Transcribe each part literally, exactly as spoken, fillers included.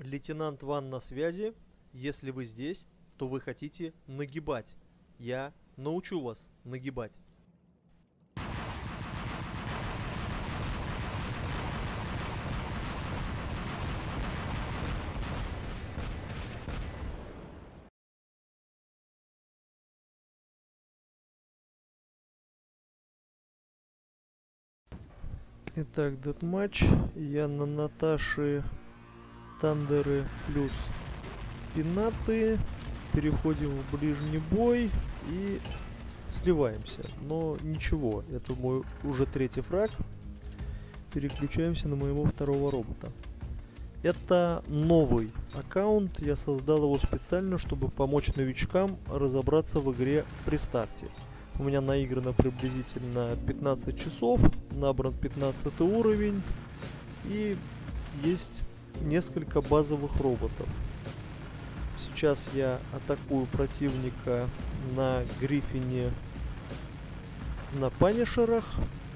Лейтенант Ван на связи. Если вы здесь, то вы хотите нагибать. Я научу вас нагибать. Итак, дедматч. Я на Наташи Тандеры плюс пинаты. Переходим в ближний бой и сливаемся. Но ничего, это мой уже третий фраг. Переключаемся на моего второго робота. Это новый аккаунт. Я создал его специально, чтобы помочь новичкам разобраться в игре при старте. У меня наиграно приблизительно пятнадцать часов, набран пятнадцатый уровень и есть несколько базовых роботов. Сейчас я атакую противника на Гриффине, на Панишерах.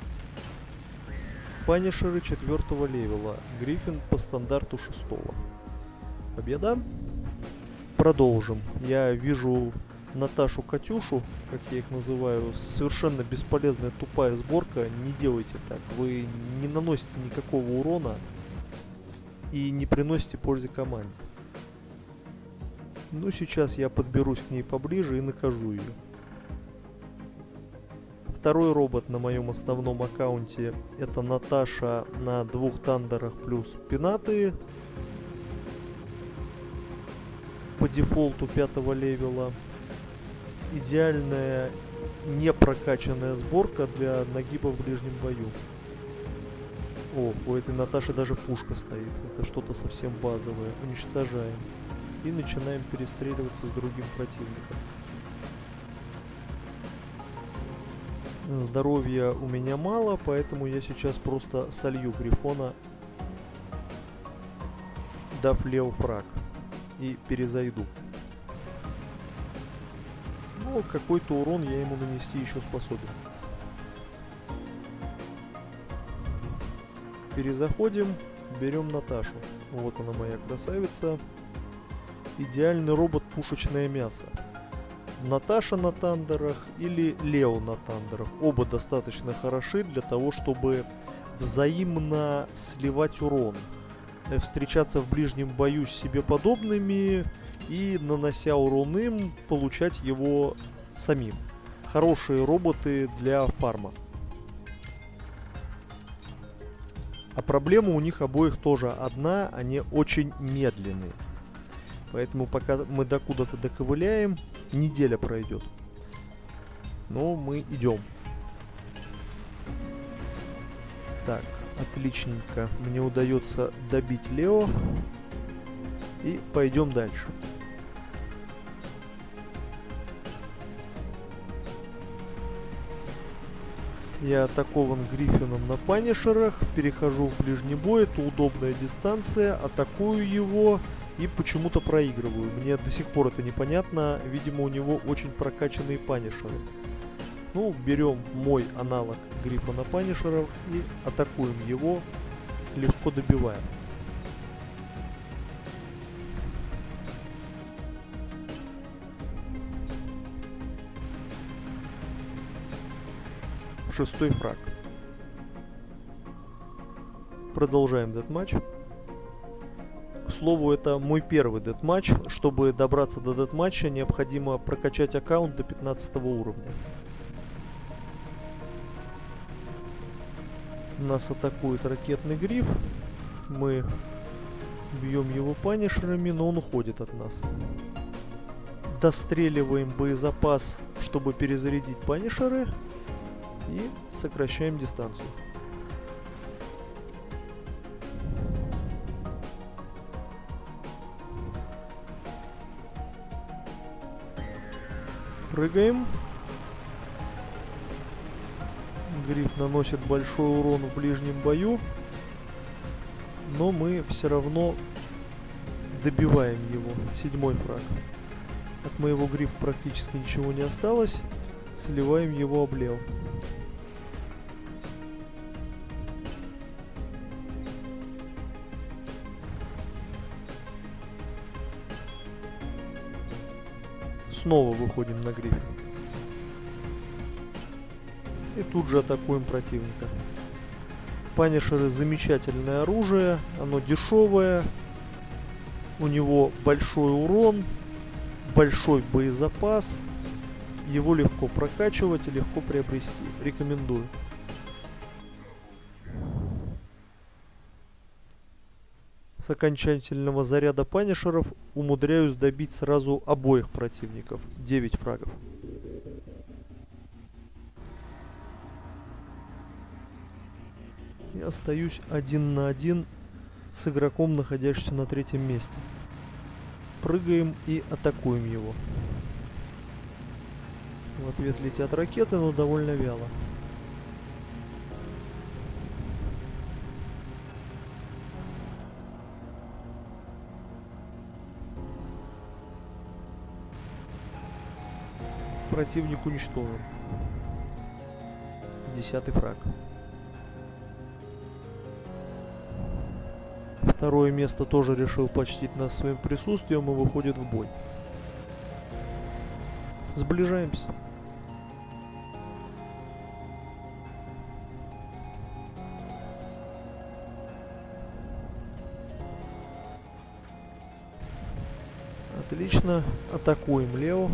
Панишеры четвертого левела, Гриффин по стандарту шестого. Победа. Продолжим. Я вижу Наташу Катюшу, как я их называю, совершенно бесполезная тупая сборка. Не делайте так. Вы не наносите никакого урона и не приносите пользы команде. Ну, сейчас я подберусь к ней поближе и накажу ее. Второй робот на моем основном аккаунте — это Наташа на двух тандерах плюс пинаты. По дефолту пятого левела. Идеальная непрокачанная сборка для нагиба в ближнем бою. О, у этой Наташи даже пушка стоит. Это что-то совсем базовое. Уничтожаем. И начинаем перестреливаться с другим противником. Здоровья у меня мало, поэтому я сейчас просто солью Грифона, дав Лео фраг. И перезайду. Но какой-то урон я ему нанести еще способен. Перезаходим, берем Наташу. Вот она, моя красавица. Идеальный робот пушечное мясо. Наташа на тандерах или Лео на тандерах. Оба достаточно хороши для того, чтобы взаимно сливать урон. Встречаться в ближнем бою с себе подобными и, нанося урон им, получать его самим. Хорошие роботы для фарма. А проблема у них обоих тоже одна, они очень медленные. Поэтому пока мы до куда-то доковыляем, неделя пройдет. Но мы идем. Так, отличненько. Мне удается добить Лео. И пойдем дальше. Я атакован Гриффином на Панишерах. Перехожу в ближний бой. Это удобная дистанция. Атакую его. И почему-то проигрываю. Мне до сих пор это непонятно. Видимо, у него очень прокачанные панишеры. Ну, берем мой аналог Гриффона Панишеров и атакуем его. Легко добиваем. Шестой фраг. Продолжаем дедматч. К слову, это мой первый дедматч. Чтобы добраться до дедматча, необходимо прокачать аккаунт до пятнадцатого уровня. Нас атакует ракетный гриф. Мы бьем его панишерами, но он уходит от нас. Достреливаем боезапас, чтобы перезарядить панишеры. И сокращаем дистанцию. Прыгаем. Гриф наносит большой урон в ближнем бою, но мы все равно добиваем его. Седьмой фраг. От моего грифа практически ничего не осталось. Сливаем его об Лео. Снова выходим на гриф. И тут же атакуем противника. Панишеры замечательное оружие. Оно дешевое. У него большой урон. Большой боезапас. Его легко прокачивать и легко приобрести. Рекомендую. С окончательного заряда панишеров умудряюсь добить сразу обоих противников. девять фрагов. И остаюсь один на один с игроком, находящимся на третьем месте. Прыгаем и атакуем его. В ответ летят ракеты, но довольно вяло. Противник уничтожен. Десятый фраг. Второе место тоже решил почтить нас своим присутствием и выходит в бой. Сближаемся. Отлично. Атакуем Лео.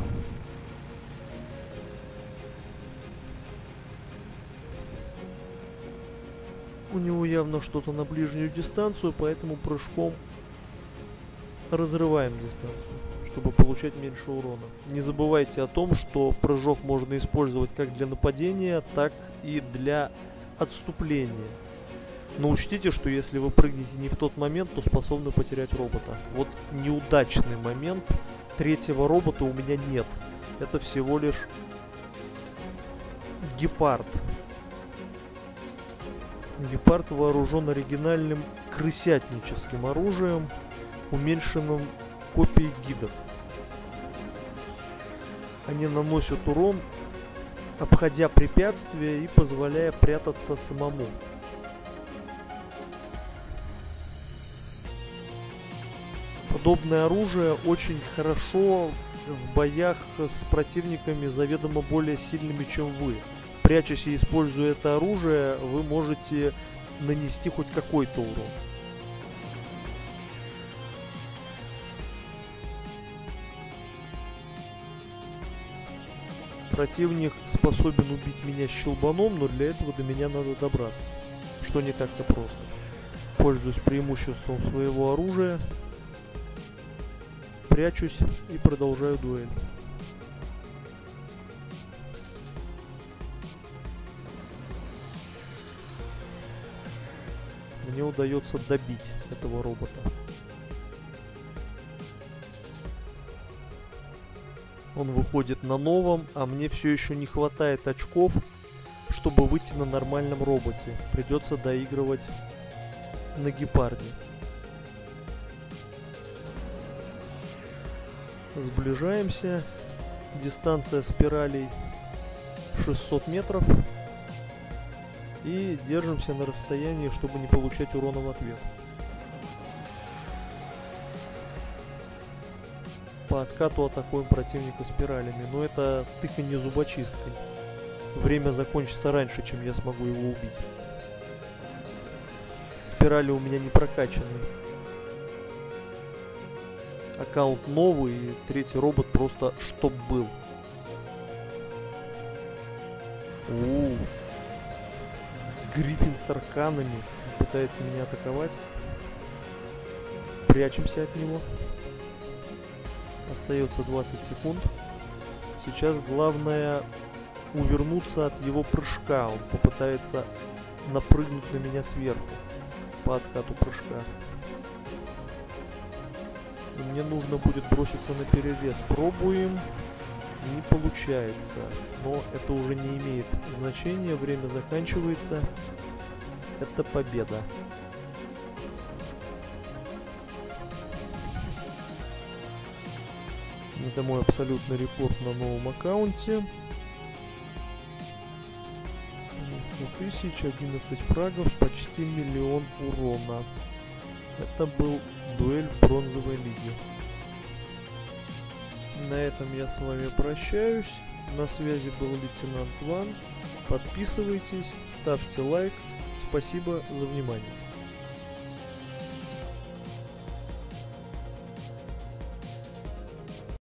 У него явно что-то на ближнюю дистанцию, поэтому прыжком разрываем дистанцию, чтобы получать меньше урона. Не забывайте о том, что прыжок можно использовать как для нападения, так и для отступления. Но учтите, что если вы прыгнете не в тот момент, то способны потерять робота. Вот неудачный момент. Третьего робота у меня нет. Это всего лишь гепард. Гепард вооружен оригинальным крысятническим оружием, уменьшенным копией гидр. Они наносят урон, обходя препятствия и позволяя прятаться самому. Подобное оружие очень хорошо в боях с противниками заведомо более сильными, чем вы. Прячась и используя это оружие, вы можете нанести хоть какой-то урон. Противник способен убить меня щелбаном, но для этого до меня надо добраться, что не так-то просто. Пользуюсь преимуществом своего оружия, прячусь и продолжаю дуэль. Мне удается добить этого робота. Он выходит на новом, а мне все еще не хватает очков, чтобы выйти на нормальном роботе. Придется доигрывать на гепарде. Сближаемся. Дистанция спиралей шестьсот метров. И держимся на расстоянии, чтобы не получать урона в ответ. По откату атакуем противника спиралями, но это тыканье зубочисткой. Время закончится раньше, чем я смогу его убить. Спирали у меня не прокачаны. Аккаунт новый, и третий робот просто чтоб был. У-у-у. Гриффин с арканами пытается меня атаковать. Прячемся от него. Остается двадцать секунд. Сейчас главное увернуться от его прыжка. Он попытается напрыгнуть на меня сверху по откату прыжка. И мне нужно будет броситься на перерез. Пробуем. Не получается. Но это уже не имеет значения. Время заканчивается. Это победа. Это мой абсолютный рекорд на новом аккаунте. сто тысяч, одиннадцать фрагов, почти миллион урона. Это был дуэль в бронзовой лиге. На этом я с вами прощаюсь. На связи был лейтенант Ван. Подписывайтесь, ставьте лайк. Спасибо за внимание.